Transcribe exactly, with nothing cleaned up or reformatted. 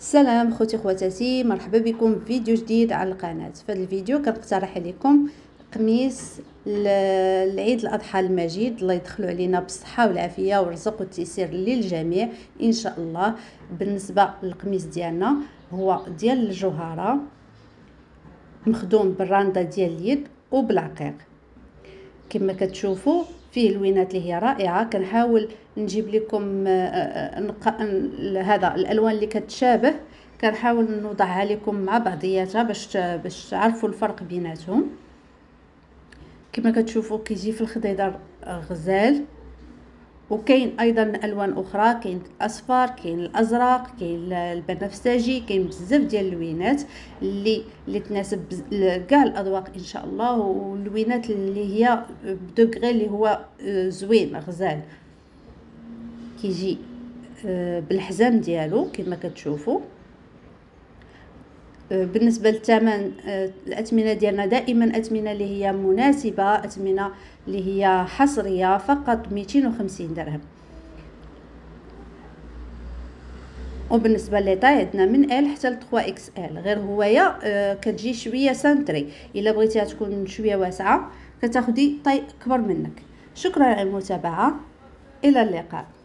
سلام خوتي خواتاتي، مرحبا بكم في فيديو جديد على القناه. في هذا الفيديو كنقترح عليكم قميص العيد الاضحى المجيد. الله يدخلوا علينا بالصحه والعافيه والرزق والتيسير للجميع ان شاء الله. بالنسبه للقميص ديالنا هو ديال الجوهره، مخدوم بالرانده ديال اليد وبالعقيق كما كتشوفوا. فيه لوينات اللي هي رائعه. كنحاول نجيب لكم هذا الالوان اللي كتشابه، كنحاول نوضعها لكم مع بعضياتها باش باش تعرفوا الفرق بيناتهم. كما كتشوفوا كيجي في الخضيضر غزال، وكاين ايضا الوان اخرى، كاين الاصفر، كاين الازرق، كاين البنفسجي، كاين بزاف ديال اللوينات اللي اللي تناسب كاع الاذواق ان شاء الله، واللوينات اللي هي بدوغري اللي هو زوين غزال. كيجي بالحزام ديالو كما كتشوفوا. بالنسبه للثمن، الاثمنه ديالنا دائما اثمنه اللي هي مناسبه، اثمنه اللي هي حصريه، فقط مئتين وخمسين درهم. وبالنسبه لي طاي عندنا من ال حتى ل ثلاثة اكس ال، غير هوايه كتجي شويه سانتري. الا بغيتيها تكون شويه واسعه كتاخدي طاي اكبر منك. شكرا على المتابعه، الى اللقاء.